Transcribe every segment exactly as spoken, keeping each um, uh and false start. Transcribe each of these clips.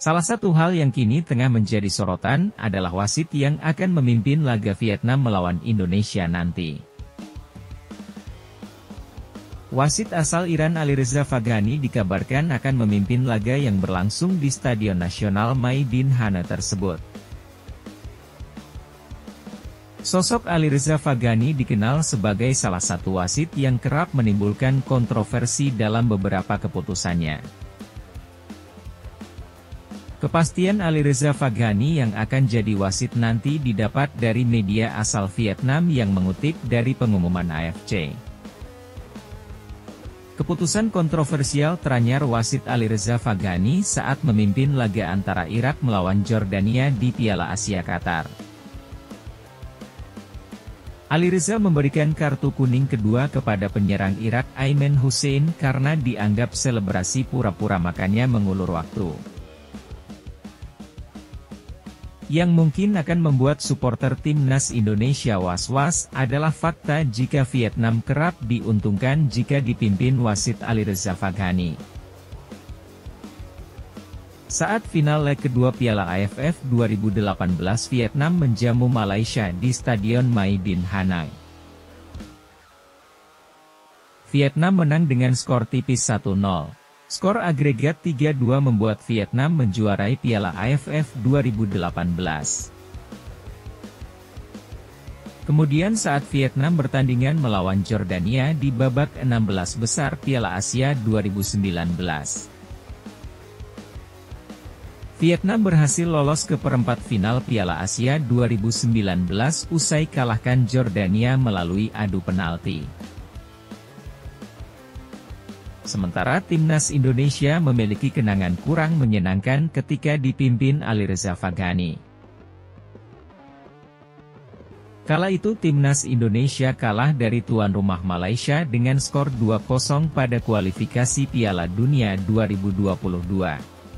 Salah satu hal yang kini tengah menjadi sorotan adalah wasit yang akan memimpin laga Vietnam melawan Indonesia nanti. Wasit asal Iran Alireza Faghani dikabarkan akan memimpin laga yang berlangsung di Stadion Nasional Mai Dinh Hana tersebut. Sosok Alireza Faghani dikenal sebagai salah satu wasit yang kerap menimbulkan kontroversi dalam beberapa keputusannya. Kepastian Alireza Faghani yang akan jadi wasit nanti didapat dari media asal Vietnam yang mengutip dari pengumuman A F C. Keputusan kontroversial teranyar wasit Alireza Faghani saat memimpin laga antara Irak melawan Jordania di Piala Asia Qatar. Alireza memberikan kartu kuning kedua kepada penyerang Irak Ayman Hussein karena dianggap selebrasi pura-pura makannya mengulur waktu. Yang mungkin akan membuat supporter timnas Indonesia was-was adalah fakta jika Vietnam kerap diuntungkan jika dipimpin wasit Alireza Faghani. Saat final leg kedua Piala A F F dua ribu delapan belas Vietnam menjamu Malaysia di Stadion Mai Dinh Hanoi. Vietnam menang dengan skor tipis satu nol. Skor agregat tiga dua membuat Vietnam menjuarai Piala A F F dua ribu delapan belas. Kemudian saat Vietnam bertandingan melawan Jordania di babak enam belas besar Piala Asia dua ribu sembilan belas. Vietnam berhasil lolos ke perempat final Piala Asia dua ribu sembilan belas usai kalahkan Jordania melalui adu penalti. Sementara timnas Indonesia memiliki kenangan kurang menyenangkan ketika dipimpin Alireza Faghani. Kala itu timnas Indonesia kalah dari tuan rumah Malaysia dengan skor dua kosong pada kualifikasi Piala Dunia dua ribu dua puluh dua.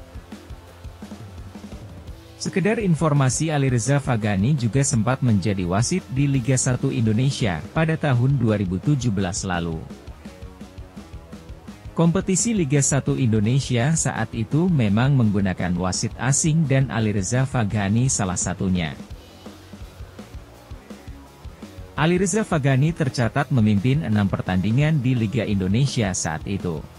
Sekedar informasi, Alireza Faghani juga sempat menjadi wasit di Liga satu Indonesia pada tahun dua ribu tujuh belas lalu. Kompetisi Liga satu Indonesia saat itu memang menggunakan wasit asing dan Alireza Faghani salah satunya. Alireza Faghani tercatat memimpin enam pertandingan di Liga Indonesia saat itu.